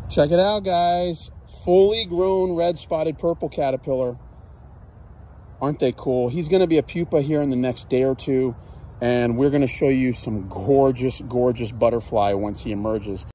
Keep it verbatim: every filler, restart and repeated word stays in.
Check it out, guys. Fully grown red spotted purple caterpillar. Aren't they cool? He's going to be a pupa here in the next day or two, and we're going to show you some gorgeous, gorgeous butterfly once he emerges.